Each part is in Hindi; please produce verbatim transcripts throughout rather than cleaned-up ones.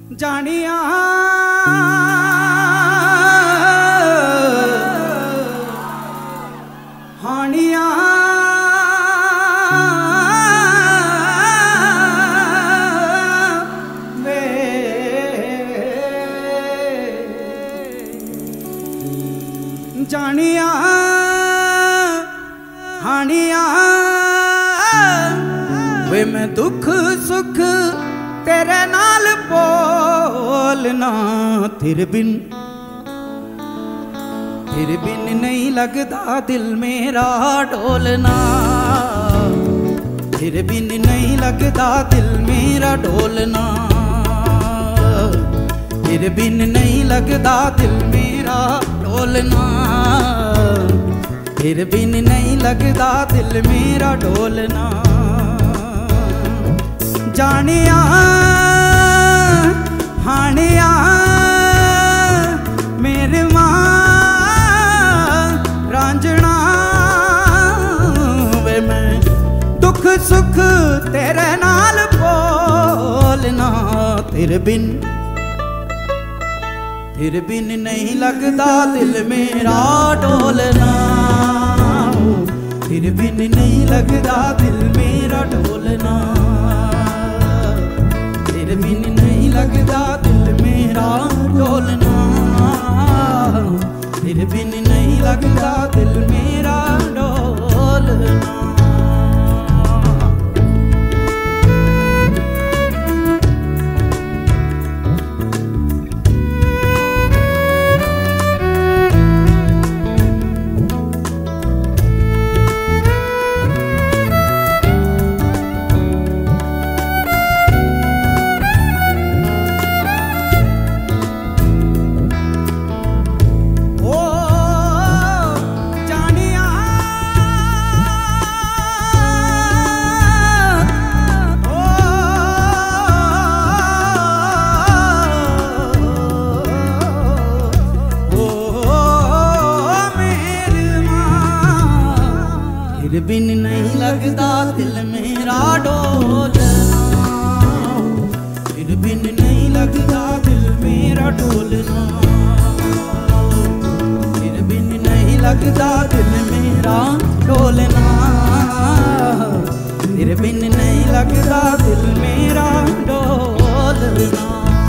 जानिया हानिया वे जानिया हानिया वे मैं दुख सुख तेरे नाल बोलना तेरे बिन तेरे बिन नहीं लगदा दिल मेरा डोलना तेरे बिन नहीं लगदा दिल मेरा डोलना तेरे बिन नहीं लगदा दिल मेरा डोलना तेरे बिन नहीं लगदा दिल मेरा डोलना जानिया हानिया मेरे मां रांझना वे मैं दुख सुख तेरे नाल बोलना तेरे बिन तेरे बिन नहीं लगदा दिल मेरा डोलना तेरे बिन नहीं लगदा दिल मेरा डोलना तेरे बिन नहीं लगदा दिल मेरा डोलना तेरे बिन नहीं लगदा दिल मेरा डोलना। तेरे बिन नहीं लगदा दिल मेरा डोलना तेरे बिन नहीं लगदा दिल मेरा डोलना तेरे बिन नहीं लगदा दिल मेरा डोलना तेरे बिन नहीं लगदा दिल मेरा डोलना।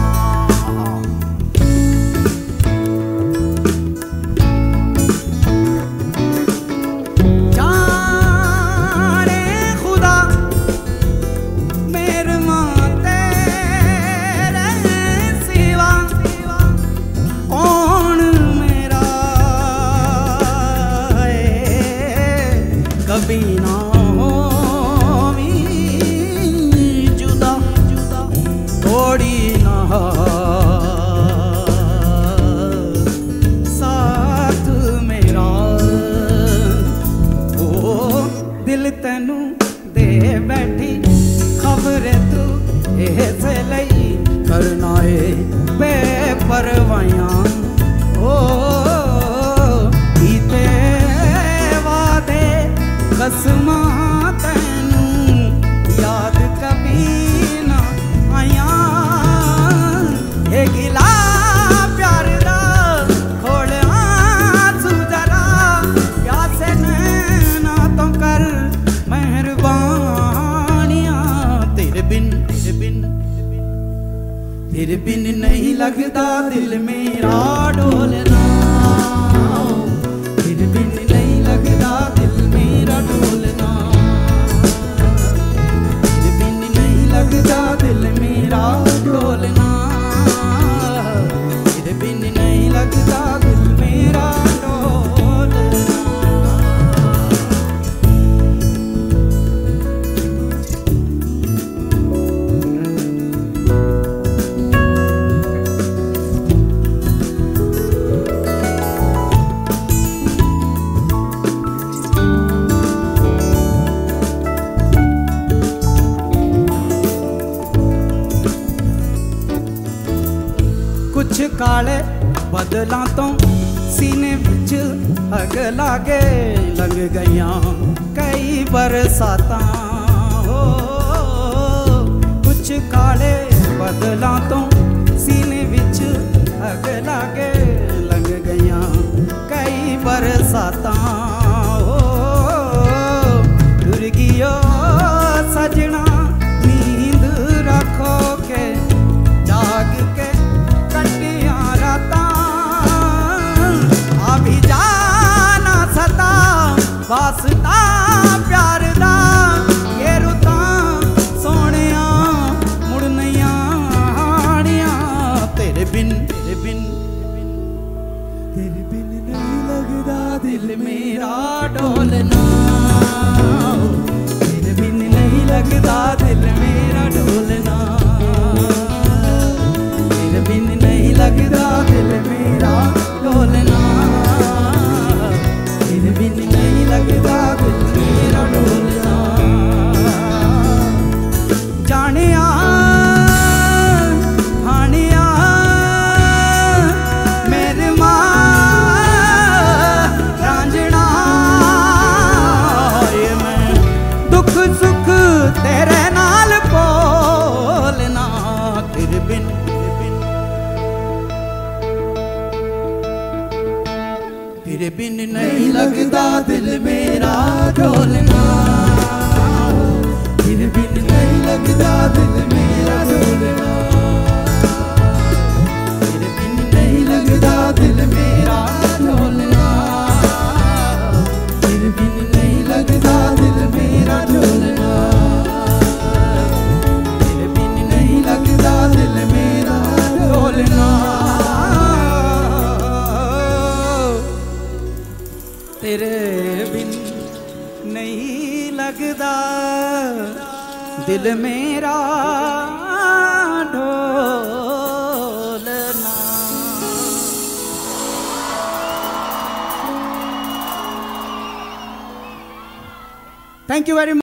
कभी ना होवी जुदा थोड़ी ना साथ मेरा ओ दिल तेनू दे बैठी खबर तू इस लई करना है बेपरवाहियां ओ कीते वादे कसमा तैनू याद कभी ना आया ये गिला प्यार दा खोल आंसू जरा प्यासे नैना तो कर मेहरबानियां तेरे बिन तेरे बिन तेरे बिन नहीं लगदा दिल मेरा डोलना तेरे बिन नहीं लगदा दिल मेरा डोलना तेरे बिन नहीं लगदा दिल मेरा डोलना तेरे बिन नहीं लगदा दिल मेरा डोलना। कुछ काले बदलां तो सीने विच अग लागे लग गईयां कई बरसातां हो कुछ काले बदलां तो लगता दिल मेरा ढोलना, तेरे बिन नहीं लगता दिल मेरा ढोलना, तेरे बिन नहीं लगता दिल मेरा ढोलना। जानिया हानिया मेरे मां रांझना, ये मैं दुख सुख तेरे नाल बोलना, तेरे बिन तेरे बिन नहीं लगता दिल मेरा ढोलना, तेरे बिन नहीं लगता दिल मेरा ढोलना, तेरे बिन नहीं लगता दिल मेरा ढोलना, तेरे बिन नहीं लगता दिल मेरा ढोलना, तेरे बिन नहीं लगता दिल मेरा ढोलना, तेरे बिन नहीं लगता दिल मेरा ढोलना। Thank you very much.